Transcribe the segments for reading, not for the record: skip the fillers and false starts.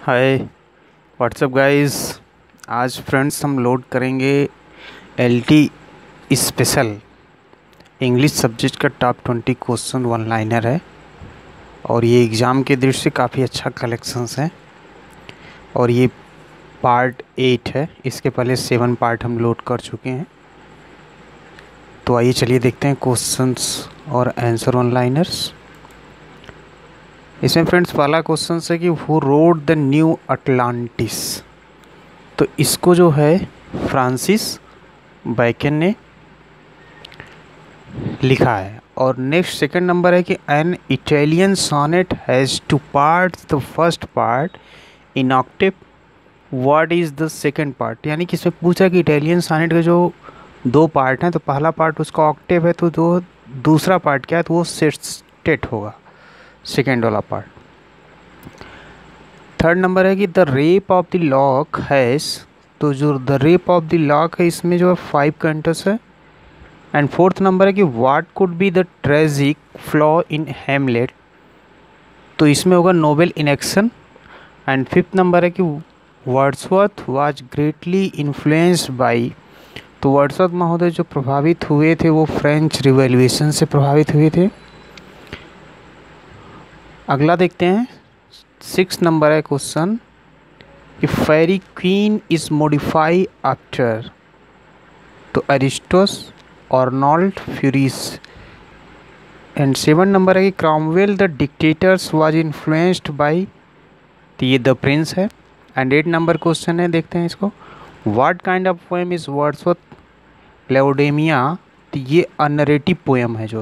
हाय what's up guys. आज friends हम load करेंगे एलटी स्पेशल इंग्लिश सब्जेक्ट का टॉप 20 क्वेश्चन वन लाइनर है और ये एग्ज़ाम के दृष्टि से काफ़ी अच्छा कलेक्शंस है और ये पार्ट 8 है। इसके पहले 7 पार्ट हम लोड कर चुके हैं। तो आइए चलिए देखते हैं क्वेश्चंस और आंसर वन लाइनर्स। इसमें फ्रेंड्स पहला क्वेश्चन है कि who wrote the New Atlantis. तो इसको जो है फ्रांसिस बैकन ने लिखा है। और नेक्स्ट सेकंड नंबर है कि an Italian sonnet has two parts, the first part in octave, what is the second part. यानी कि इसमें पूछा कि इटालियन सोनेट के जो 2 पार्ट हैं, तो पहला पार्ट उसका ऑक्टेव है, तो जो दूसरा पार्ट क्या है तो वो सेस्टेट होगा, सेकेंड वाला पार्ट। थर्ड नंबर है कि the Rape of the Lock has, तो जो the Rape of the Lock है इसमें जो है 5 कैंटस है। एंड फोर्थ नंबर है कि what could be the tragic flaw in Hamlet, तो इसमें होगा noble inaction. And fifth number है कि Wordsworth was greatly influenced by, तो वर्ड्सवर्थ महोदय जो प्रभावित हुए थे वो फ्रेंच रिवॉल्यूशन से प्रभावित हुए थे। अगला देखते हैं 6 नंबर है क्वेश्चन कि Faerie Queene is modify after, तो Ariosto's, Orlando, Furioso. And 7 number है कि Cromwell the dictators was influenced by, तो ये द प्रिंस है। एंड 8 नंबर क्वेश्चन है, देखते हैं इसको, what kind of poem is Wordsworth Laodamia, तो ये अनरेटिव पोएम है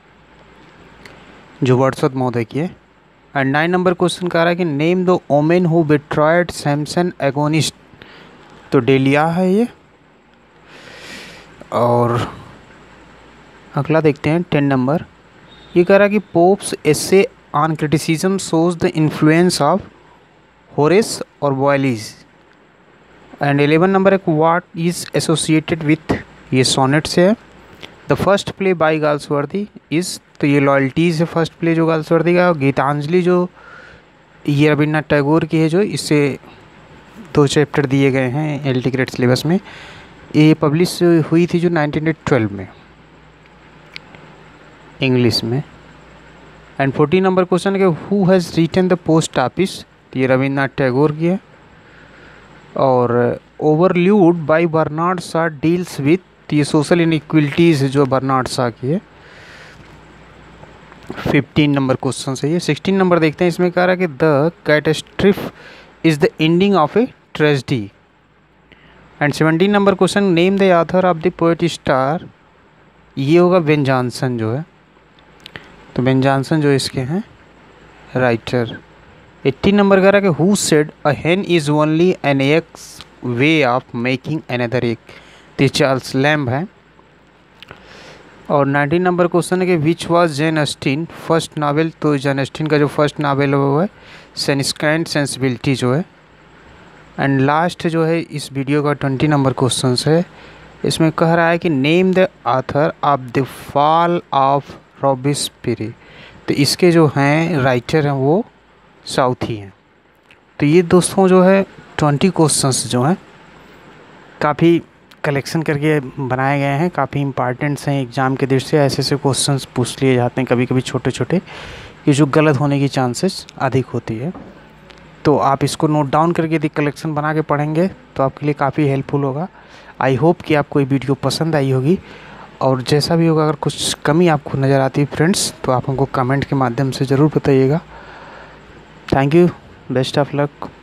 जो वर्ड्सवर्थ महोदय की है। एंड 9 नंबर क्वेश्चन कह रहा है कि name the woman who betrayed Samson Agonistes, तो डेलिया है ये। और अगला देखते हैं 10 नंबर, ये कह रहा है कि Pope's Essay on Criticism shows the influence of Horace और बॉयलीज। एंड 11 नंबर है व्हाट इज एसोसिएटेड विथ, ये सोनेट से है। The first play by Galsworthy is, तो ये लॉयल्टीज़ है फर्स्ट प्ले जो गाल्सवर्दी का। गीतांजलि जो ये रविन्द्रनाथ टैगोर की है, जो इससे 2 चैप्टर दिए गए हैं एलटी ग्रेड सिलेबस में। ये पब्लिश हुई थी जो 1912 में इंग्लिश में। एंड 14 नंबर क्वेश्चन है कि who has written the Post Office, तो ये रविन्द्रनाथ टैगोर की है। और Overruled by Bernard Shaw deals with, तो ये सोशल इनइक्वलिटीज़ जो बर्नार्ड शॉ की है। 15 नंबर क्वेश्चन है ये। 16 नंबर देखते हैं, इसमें कह रहा है कि the catastrophe is the ending of a tragedy. And 17 number question, name the author of the poet star, ये होगा बेन जॉनसन जो है, तो बेन जॉनसन जो इसके हैं राइटर। 18 नंबर कह रहा है कि who said a hen is only an egg's way of making another egg, तो चार्ल्स लैम्ब है। और 19 नंबर क्वेश्चन है कि which was Jane Austen first novel, तो जैन ऑस्टिन का जो फर्स्ट नावल है वो है सेंस एंड सेंसिबिलिटी जो है। एंड लास्ट जो है इस वीडियो का 20 नंबर क्वेश्चन है, इसमें कह रहा है कि name the author of the fall of Robespierre, तो इसके जो हैं राइटर हैं वो साउथी हैं। तो ये दोस्तों जो है 20 क्वेश्चंस जो हैं काफ़ी कलेक्शन करके बनाए गए हैं, काफ़ी इंपॉर्टेंट्स हैं एग्ज़ाम के दृष्टि से। ऐसे क्वेश्चंस पूछ लिए जाते हैं कभी कभी छोटे छोटे कि जो गलत होने की चांसेस अधिक होती है। तो आप इसको नोट डाउन करके यदि कलेक्शन बना के पढ़ेंगे तो आपके लिए काफ़ी हेल्पफुल होगा। आई होप कि आपको ये वीडियो पसंद आई होगी, और जैसा भी होगा अगर कुछ कमी आपको नज़र आती है फ्रेंड्स तो आप हमको कमेंट के माध्यम से ज़रूर बताइएगा। Thank you, best of luck.